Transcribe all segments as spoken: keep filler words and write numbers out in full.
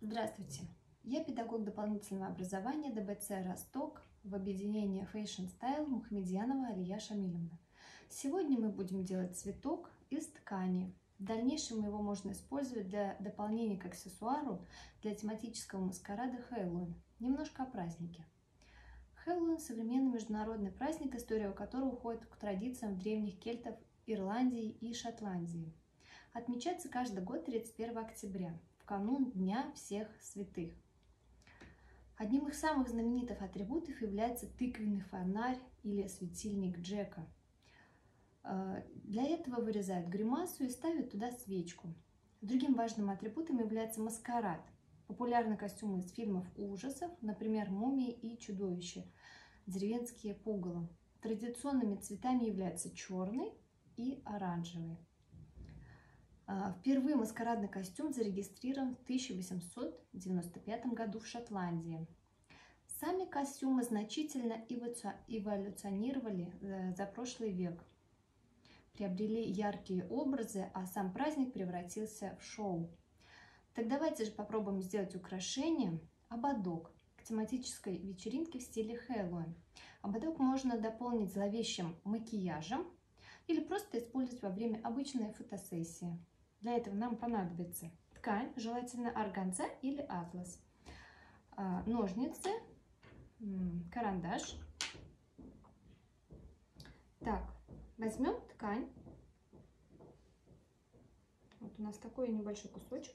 Здравствуйте! Я педагог дополнительного образования дэ бэ цэ «Росток» в объединении Fashion Style Мухамедьянова Алия Шамилевна. Сегодня мы будем делать цветок из ткани. В дальнейшем его можно использовать для дополнения к аксессуару для тематического маскарада Хэллоуин. Немножко о празднике. Хэллоуин – современный международный праздник, история которого уходит к традициям древних кельтов Ирландии и Шотландии. Отмечается каждый год тридцать первого октября, в канун Дня всех святых. Одним из самых знаменитых атрибутов является тыквенный фонарь или светильник Джека. Для этого вырезают гримасу и ставят туда свечку. Другим важным атрибутом является маскарад. Популярны костюмы из фильмов ужасов, например, «Мумии» и «Чудовище», деревенские пугало. Традиционными цветами являются черный и оранжевый. Впервые маскарадный костюм зарегистрирован в тысяча восемьсот девяносто пятом году в Шотландии. Сами костюмы значительно эволюционировали за прошлый век, приобрели яркие образы, а сам праздник превратился в шоу. Так давайте же попробуем сделать украшение ободок к тематической вечеринке в стиле Хэллоуин. Ободок можно дополнить зловещим макияжем или просто использовать во время обычной фотосессии. Для этого нам понадобится ткань, желательно органза или атлас, ножницы, карандаш. Так, возьмем ткань. Вот у нас такой небольшой кусочек.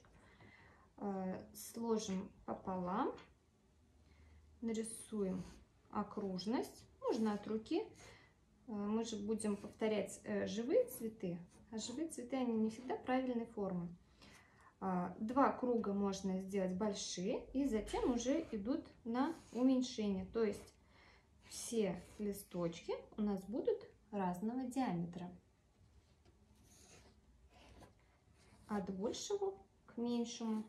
Сложим пополам, нарисуем окружность, можно от руки. Мы же будем повторять живые цветы, а живые цветы, они не всегда правильной формы. Два круга можно сделать большие, и затем уже идут на уменьшение. То есть все листочки у нас будут разного диаметра. От большего к меньшему.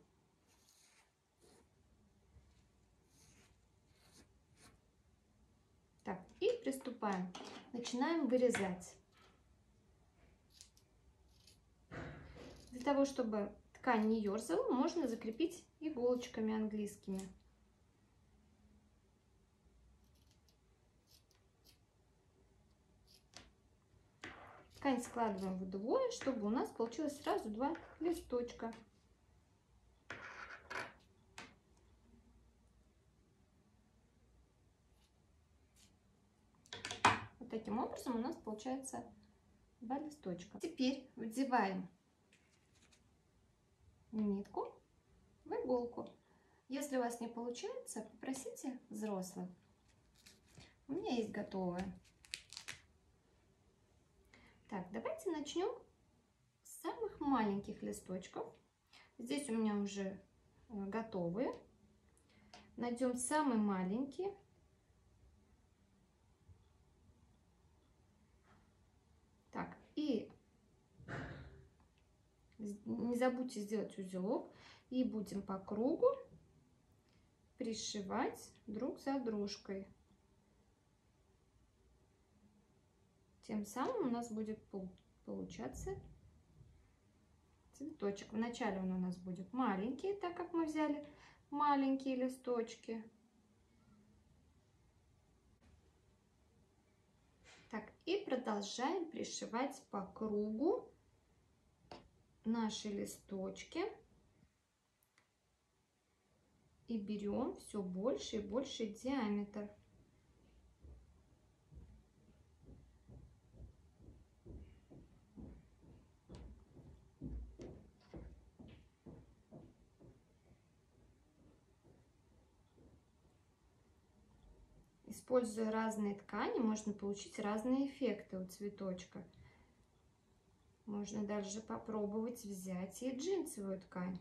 Так, и приступаем. Начинаем вырезать. Для того, чтобы ткань не ерзала, можно закрепить иголочками английскими. Ткань складываем вдвое, чтобы у нас получилось сразу два листочка. Вот таким образом у нас получается два листочка. Теперь вдеваем нитку в иголку. Если у вас не получается, попросите взрослых. У меня есть готовая. Так, давайте начнем с самых маленьких листочков. Здесь у меня уже готовые. Найдем самый маленький. Так, и не забудьте сделать узелок. И будем по кругу пришивать друг за дружкой. Тем самым у нас будет получаться цветочек. Вначале он у нас будет маленький, так как мы взяли маленькие листочки. Так, и продолжаем пришивать по кругу наши листочки. И берем все больше и больше диаметр. Используя разные ткани, можно получить разные эффекты у цветочка. Можно даже попробовать взять и джинсовую ткань.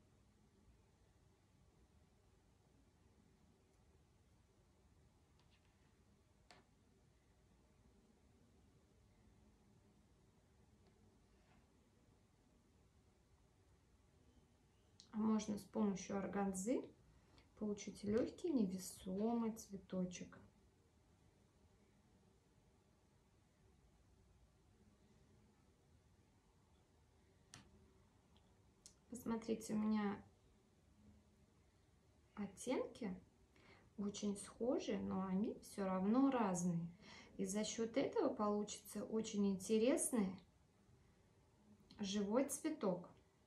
А можно с помощью органзы получить легкий невесомый цветочек. Посмотрите, у меня оттенки очень схожи, но они все равно разные. И за счет этого получится очень интересный живой цветок.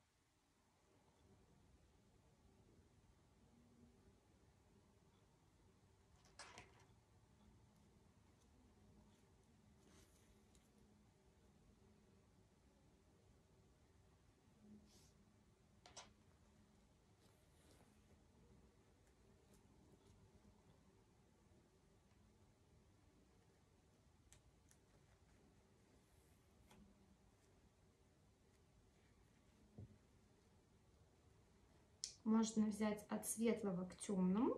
Можно взять от светлого к темному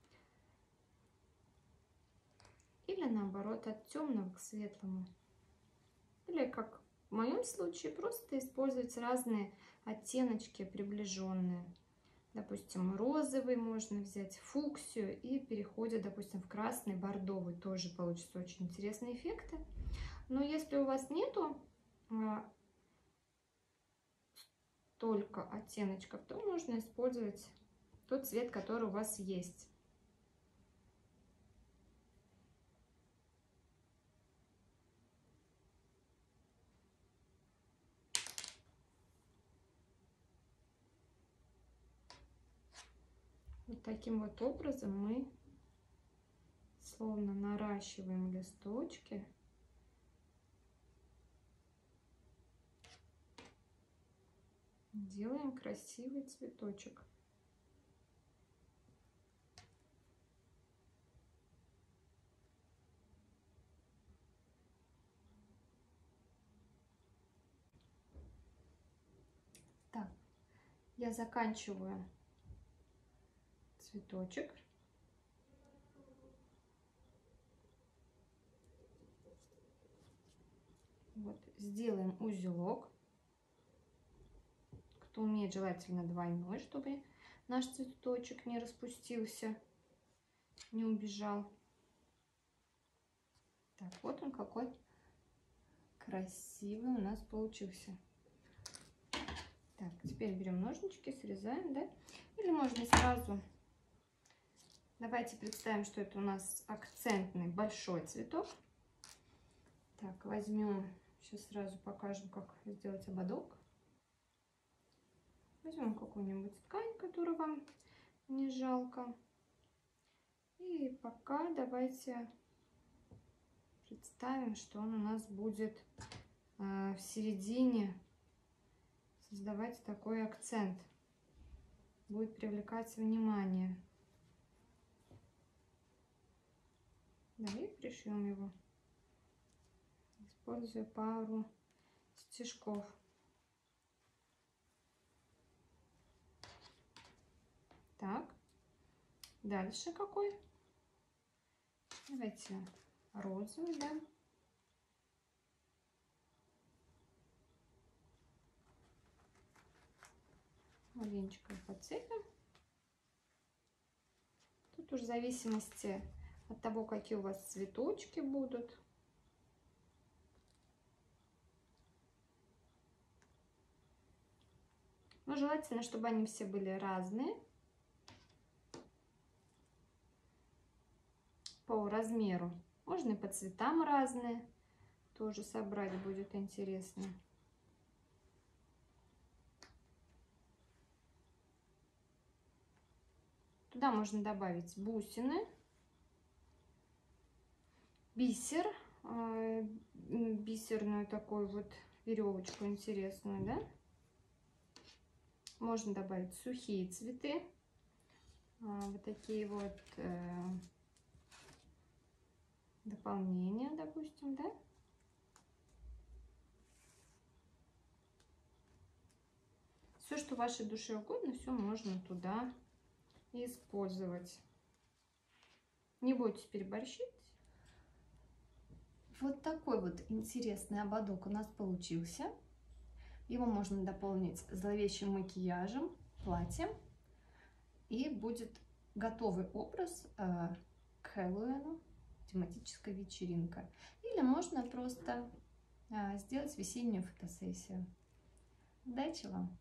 или наоборот от темного к светлому. Или, как в моем случае, просто использовать разные оттеночки приближенные. Допустим, розовый можно взять, фуксию, и переходя, допустим, в красный, бордовый. Тоже получится очень интересные эффекты. Но если у вас нету а, только оттеночков, то можно использовать тот цвет, который у вас есть. Вот таким вот образом мы словно наращиваем листочки. Делаем красивый цветочек. Так, я заканчиваю цветочек. Вот, сделаем узелок. Кто умеет, желательно двойной, чтобы наш цветочек не распустился, не убежал. Так, вот он какой красивый у нас получился. Так, теперь берем ножнички, срезаем, да? Или можно сразу. Давайте представим, что это у нас акцентный большой цветок. Так, возьмем, сейчас сразу покажем, как сделать ободок. Возьмем какую-нибудь ткань, которую вам не жалко. И пока давайте представим, что он у нас будет э, в середине создавать такой акцент. Будет привлекать внимание. Давай пришьем его. Используя пару стежков. Так, дальше какой? Давайте розовый, да? Маленечко подцепим. Тут уже в зависимости от того, какие у вас цветочки будут. Но желательно, чтобы они все были разные по размеру. Можно и по цветам разные. Тоже собрать будет интересно. Туда можно добавить бусины, бисер, бисерную такую вот веревочку интересную, да? Можно добавить сухие цветы, вот такие вот дополнения, допустим, да? Все, что вашей душе угодно, все можно туда использовать. Не бойтесь переборщить. Вот такой вот интересный ободок у нас получился. Его можно дополнить зловещим макияжем, платьем. И будет готовый образ э, к Хэллоуину, тематическая вечеринка. Или можно просто э, сделать весеннюю фотосессию. Удачи вам!